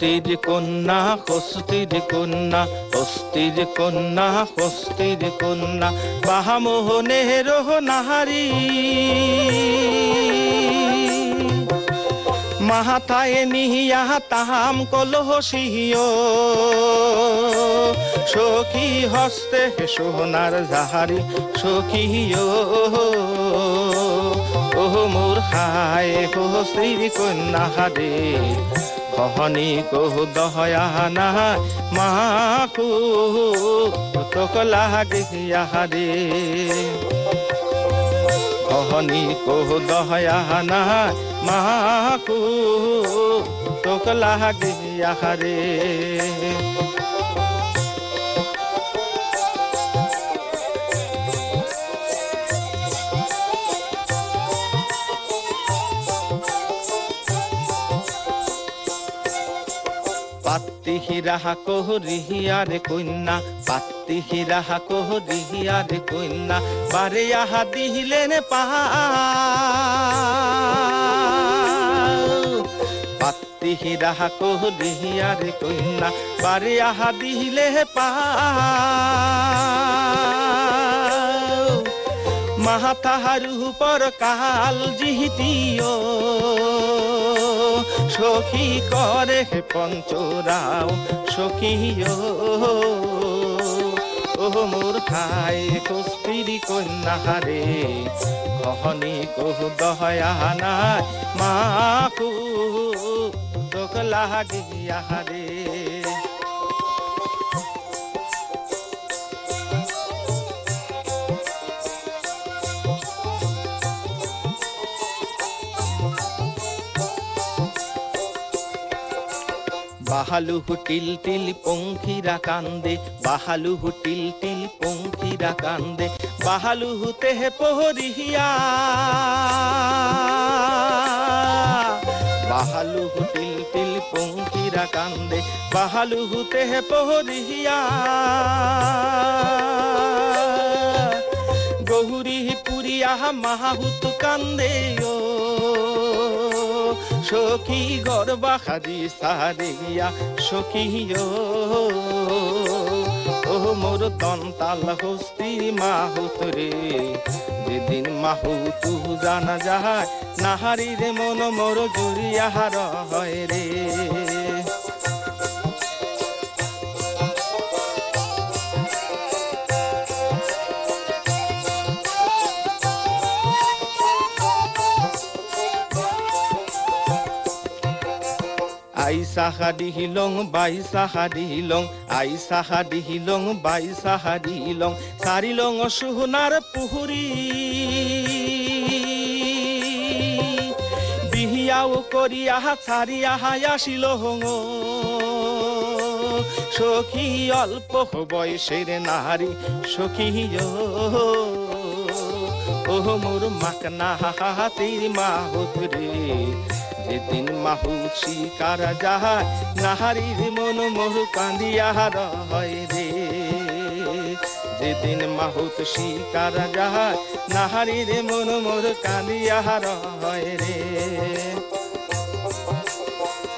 হস্তির কন্যা হস্তির কন্যা হস্তির কন্যা হস্তির কন্যা বাহামোহনের নাহারি মাহাতায় নিহিয়া তাহাম কলহসিও সখী হস্তে সোনার জাহারি সখীও ও মোর হায় হস্তির কন্যা হারে কহনি কহ দহয়া না মাকু তোক লাগিয়া রে কহনি কহ দহয়া না মাকু তোক লাগিয়া রে পাত্তি হিরাহা কোহরিহিয়ারে কন্যা পাত্তি হিরাহা কোহরিহিয়ারে কন্যা বারে আহা দিহিলেন পাহা পাত্তি হিরাহা কোহরিহিয়ারে কন্যা বারে আহা দিহিলে পাহা মাহা তাহার উপর কাল জিহিতিও সখী করে পঞ্চরাও সখীও ও মোর খায় হস্তির কন্যা হারে কহনি কহ দহয়া না মাকু তোক লাগিয়া রে বাহালু টিল টিল পঙ্খিরা কান্দে বাহালু টিল টিল পঙ্খিরা কান্দে বাহালু তে পহরিয়া বাহালু টিল টিল পঙ্খিরা কান্দে বাহালু তে পহরিয়া গৌরী পুরিয়া মাহুত কান্দে ও সখী গর্বাহারি সারিয়া সখীও ও মোর দন্তাল হস্তি মাহুত রে যেদিন মাহুতু জানা যায় নাহারি রে মন মোর জুড়িয়া হয় রে আইসাহা দিহিলং বাইসাহা দিহিলং আইসাহা দিহিলং বাইসাহা দিহিলং সারিলং সোনার পুহুরি বিহিয়াও করিয়া ছাড়িয়া আসিল হং সখী অল্প বয়সের নারী সখীও ও মোর মাকনা হাতির মাহুত রে যেদিন মাহুত শিকার যাহার নাহারির মন মোর কান্দিয়া হয় রে যেদিন মাহুত শিকার যাহার নাহারির মন মোর কান্দিয়া হয় রে